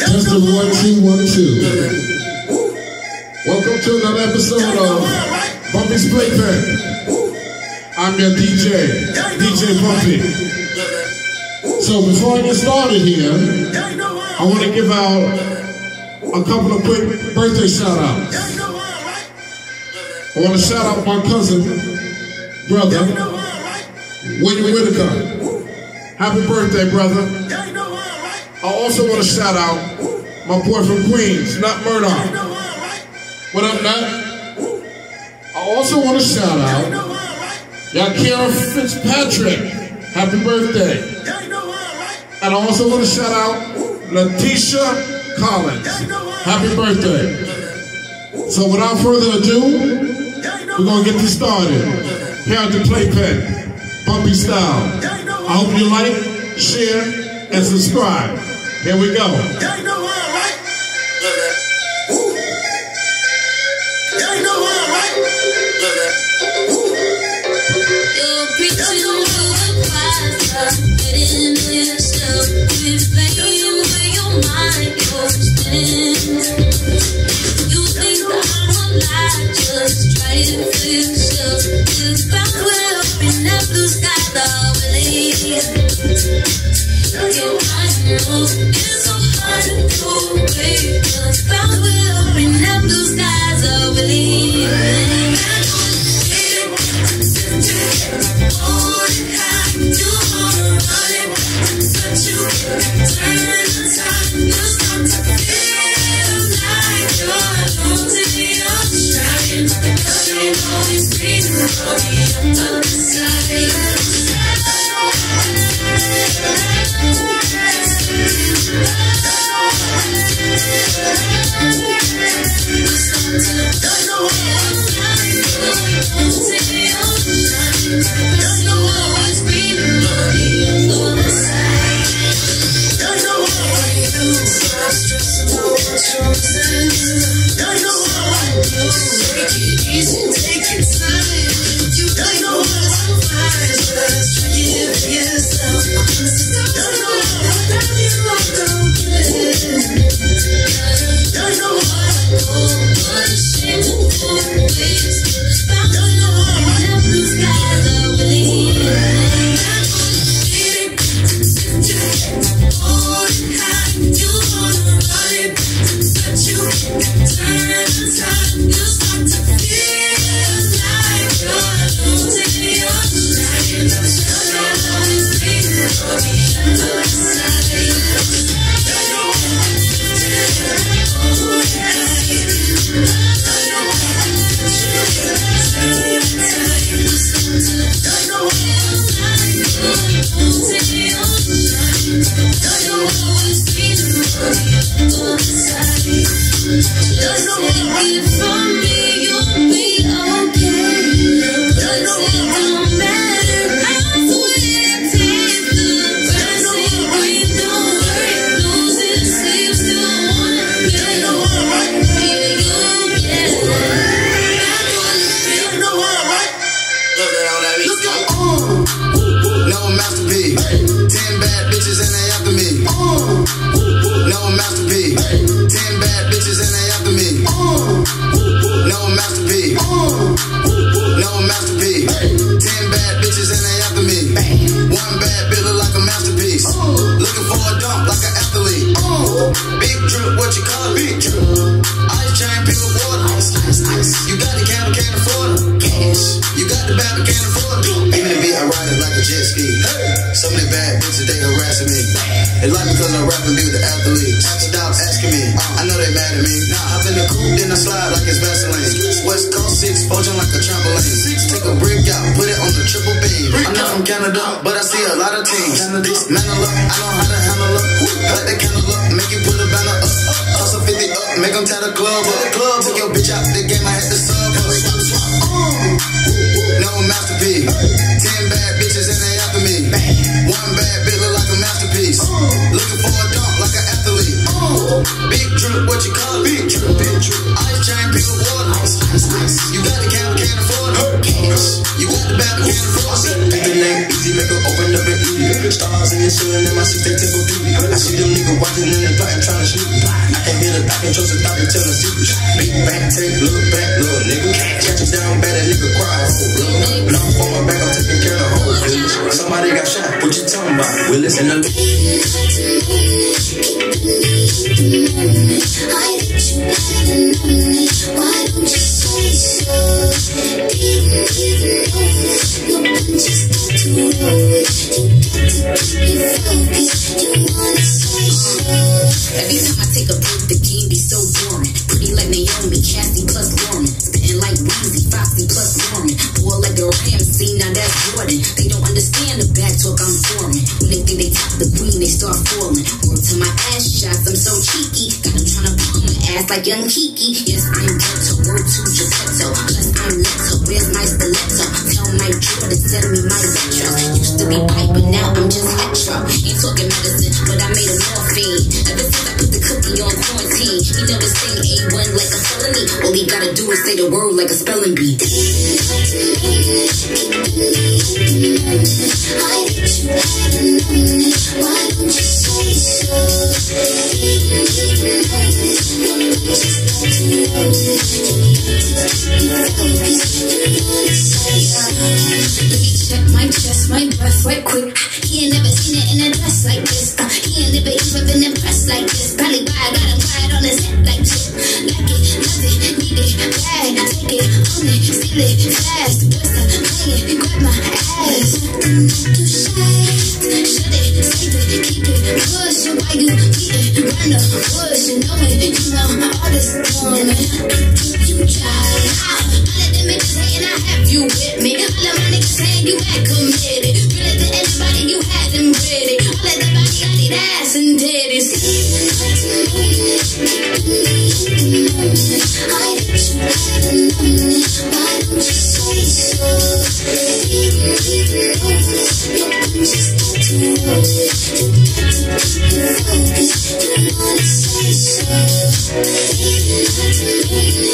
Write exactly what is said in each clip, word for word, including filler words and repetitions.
Testing one, two, one, two. Welcome to another episode of Bumpy's Playpen. I'm your D J, D J Bumpy. So before I get started here, I want to give out a couple of quick birthday shout-outs. I want to shout out my cousin, brother, William Whitaker. Happy birthday, brother. I also want to shout out my boy from Queens, Nut Murdoch. What up, Nut? I also want to shout out Yakira Fitzpatrick. Happy birthday. And I also want to shout out Letitia Collins. Happy birthday. So without further ado, we're going to get this started. Here at the Playpen, Bumpy style. I hope you like, share, and subscribe. Here we go. It's so hard to go away, but found will bring that blue skies are believing. I know it's high, you wanna run it, but you turn the time, you start to feel like you're alone to the ocean. Cause you know it's breathing on the other side. It's like because I'm rapping, be with the athletes. Stop asking me, I know they mad at me. Nah, hop in the coupe, then I slide like it's Vaseline. West Coast six, bulging like a trampoline. Take a brick out, put it on the triple beam. I'm not from Canada, but I see a lot of teams. Mantle up, I know how to handle up. Light the candle up, make you put a banner up. Toss a fifty up, make them tie the club up. Club, took your bitch out the game, I had to sub up. No masterpiece. Ten bad bitches and they after me. One bad bitch look like a masterpiece. Looking for a dog like an athlete. Oh, big drip, what you call it? Big drip, big drip. Ice chain, pick up water. Ice, ice, ice. You got the cab, can't afford it. Cash. You got the bad, can't afford it. Pick the name, easy, make her open up and eat. Stars in the ceiling, in my seat, they tip of beauty. I see them niggas watching in the plotting, trying to sneak. I can hear the, I can trust the thought and tell the secrets. Big back, take, look back, little nigga. Catch you down bad, that nigga cry. Now I'm on my back, I'm taking care of the whole village. Somebody got shot, what you talking about? We're listening to I that you better know me. Why don't you say so? Even, even though your punch is not too low, you got to keep it focused. You wanna say so? Every time I take a break, the game be so boring. Pretty like Naomi, Cassie plus Lauren. Spitting like Weezy, Foxy plus Lauren. Boy like a Ramsey, now that's Jordan. They don't understand the back talk I'm forming. When they think they top the queen, they start falling. Word to my ass shots, I'm so cheeky. Got them tryna pull my ass like young Kiki. Yes, I'm ghetto, word to Geppetto. Plus I'm Leto, where's my stiletto? Tell my Jordan, send me my retro. Used to be white, but now I'm just hetero. Ain't talking medicine, but I made a morphine. Ever since I put the cookie on quarantine, he never sing A one like a felony. All he gotta do is say the word like a spelling bee. I that you better know me. Why don't you say so? Even, even though your punch is not too low, you got to keep it focused. You wanna say so? Let me check my chest, my breath right quick. He ain't never seen it in a dress like this. Uh, he ain't never even been impressed like this. Probably why I got him quiet on his head like this. Like it, love it, need it, bad. Take it, own it, steal it, fast. What's up, play it, grab my ass. Nothing not too shy. Shut it, save it, keep it, push it. Why you beat it, run the bush. You know it, you know all this woman. You try. All of them bitches hating, I have you with me. All of my niggas saying you had committed. Really to anybody, you had them ready. All of the body, I need ass and titties. I that you better know me. Why don't you say so? Even, even though your punch is not too low, you got to keep it focused. You wanna say so? Even, even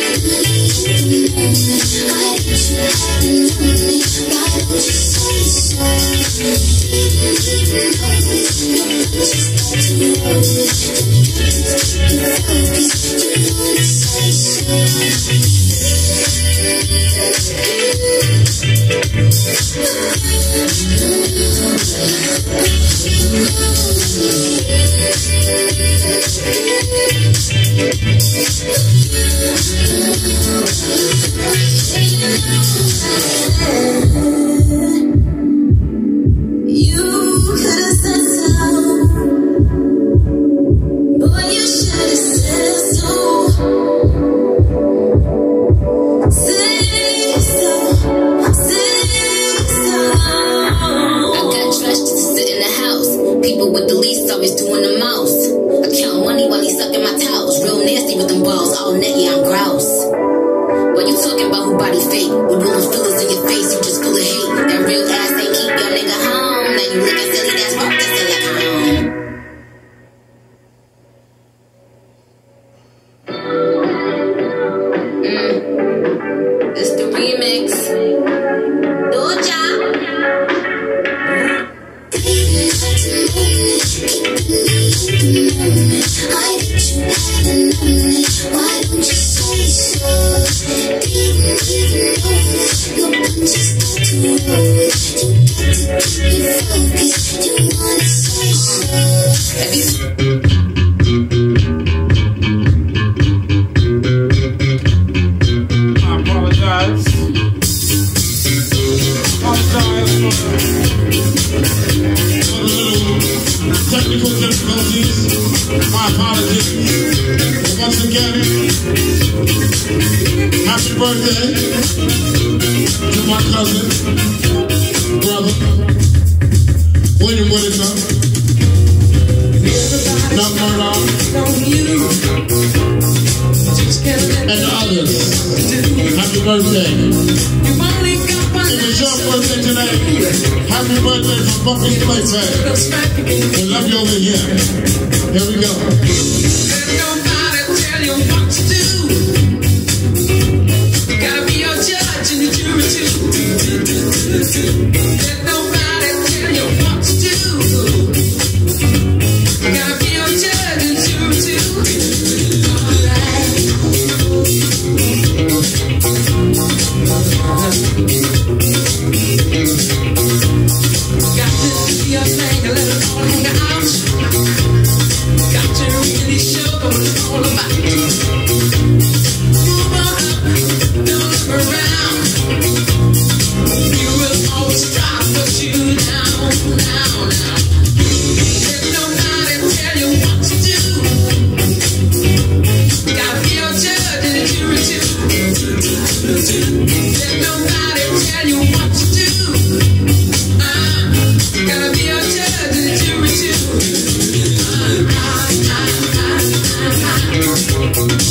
I that you better know me. Why don't you say so? Even, even though your punch is not too low, you got to keep it focused. You wanna say so? You could have said so. Boy, you should have said so. Say so, say so. I got trust just to sit in the house. People with the least always doing the most. I count money while he's sucking my towels. Real nasty with them balls, all netty, I'm grouse. What you talking about who body fake? With all those fillers in your face, you just full of hate. That real ass ain't keep your nigga home. Now you looking silly, that's broke, that's still like home. Mm. It's the remix. Doja. I that you better know me. Why don't you say so? Even, even though your punch is not too low, you got to keep it focused. You wanna say so? I apologize. Apologize for the little technical difficulties. My apologies. But once again, happy birthday to my cousin, brother, William Whitaker, Doug Murdoch, and the others. Happy birthday. If it's your birthday today, Happy birthday from Bumpy's Playpen. We love you over here. Here we go. Let nobody tell you what to do. You gotta be your judge and your jury too. Let nobody tell you what to do. You gotta be your judge and jury too. Alright. Got to do your thing and let it all hang out. Got to really show what it's all about. Move on up, don't look around. You will always try to put you down, down, down. Let nobody tell you what to do. You gotta be your judge and the jury too. Let nobody tell you what to do. Uh, you gotta be your judge and the jury too. Uh, uh, uh, uh, uh, uh.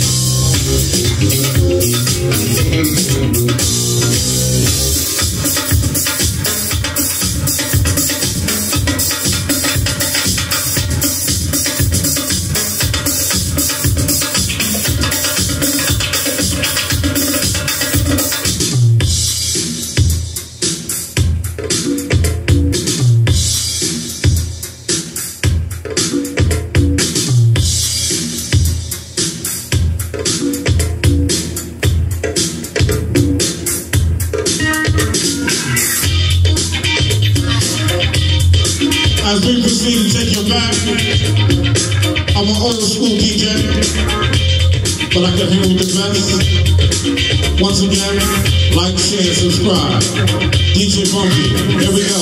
As we proceed to take you back, I'm an old school D J, but I can handle the best. Once again, like, share, subscribe. D J Bumpy, here we go.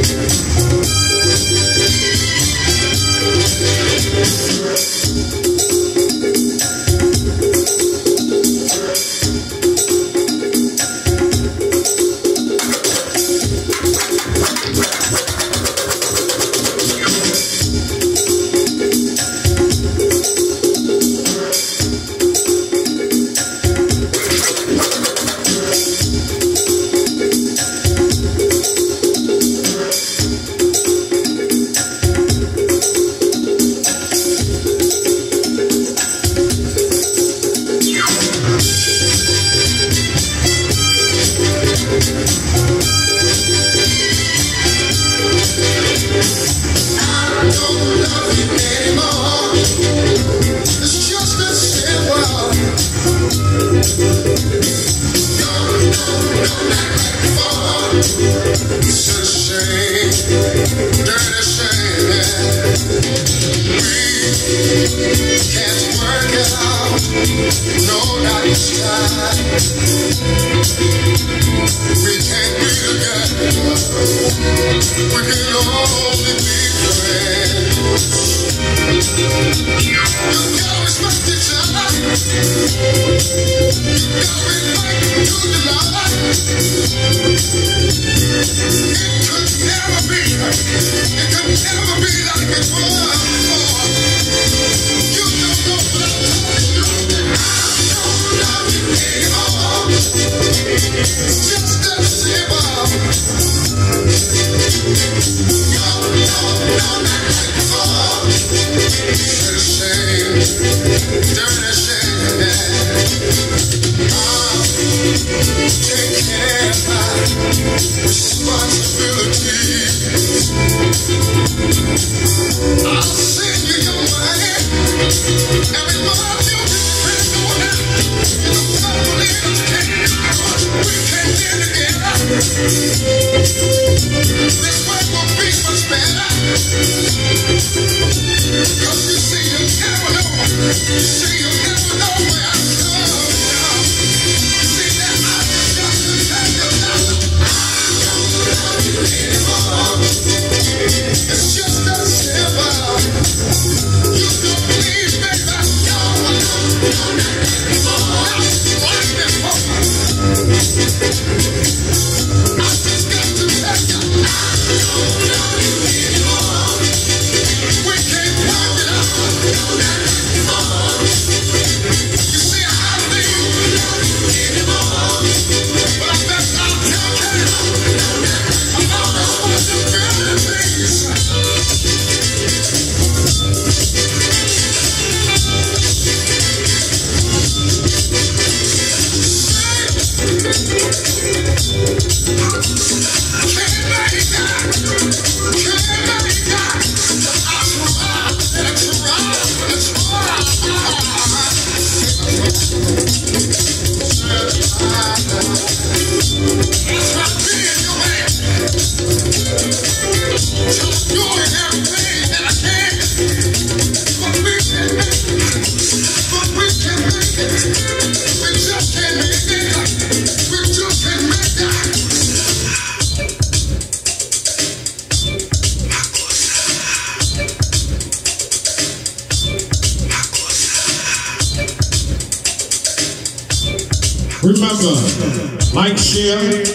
Remember, like, share,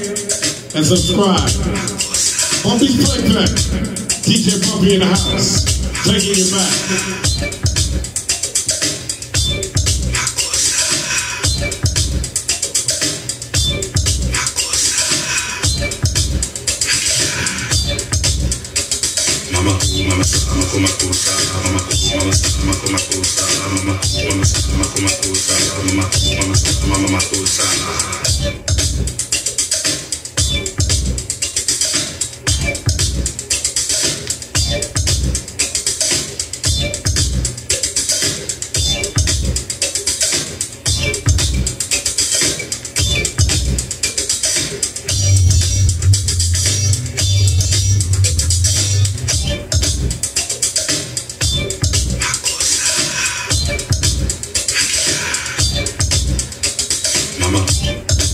and subscribe. Bumpy's Playpen, D J Bumpy in the house, taking you back. Mama, mama, mama, kuma kusa, mama, mama, mama, kuma kusa, mama, mama, mama, kuma kusa, mama, mama, mama, kusa. Mama.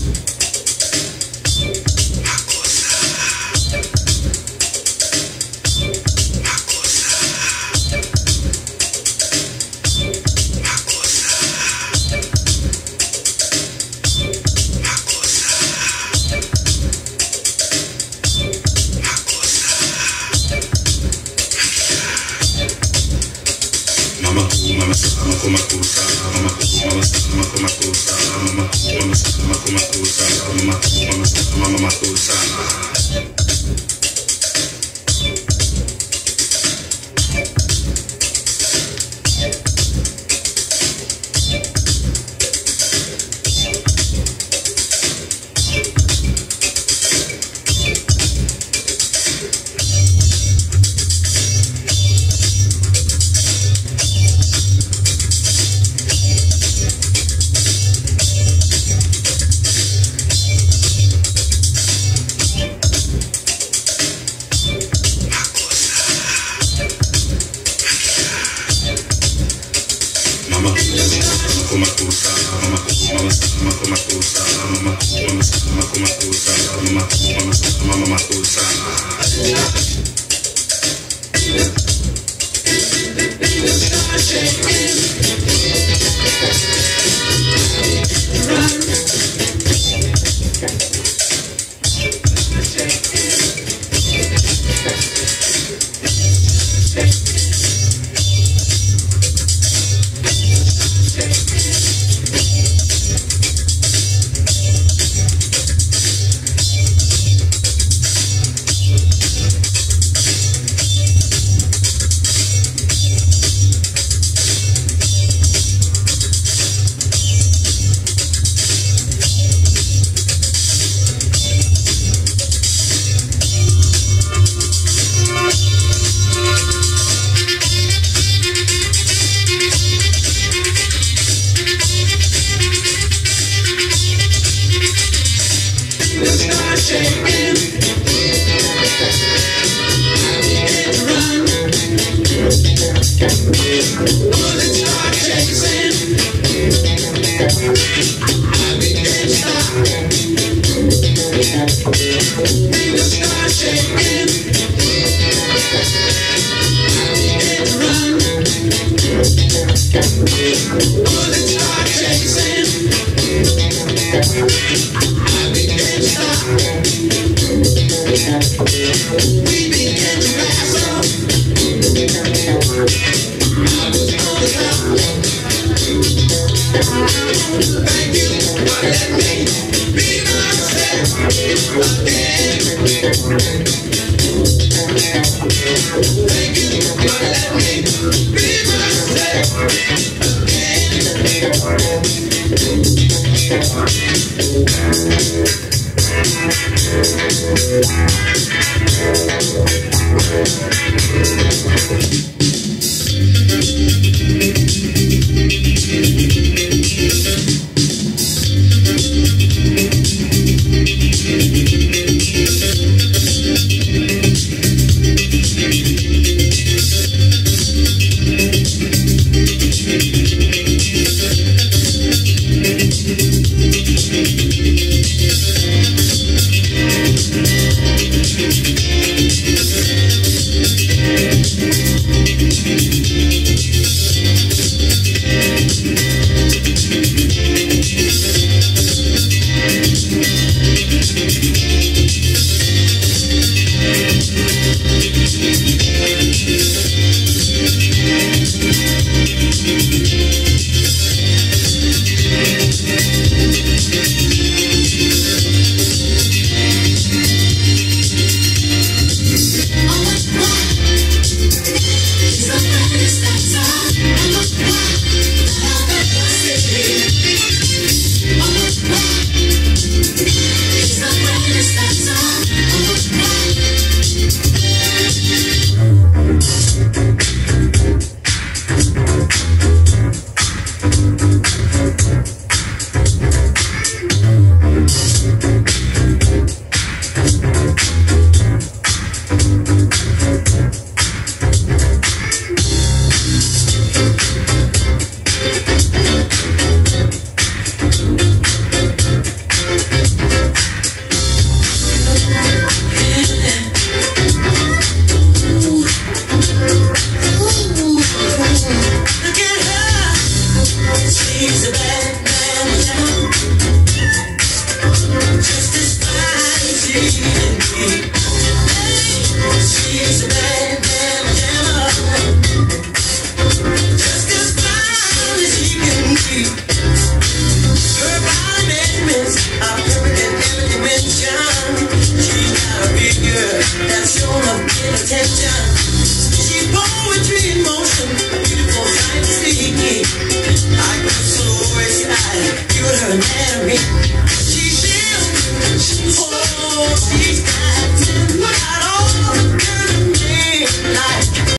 Thank you.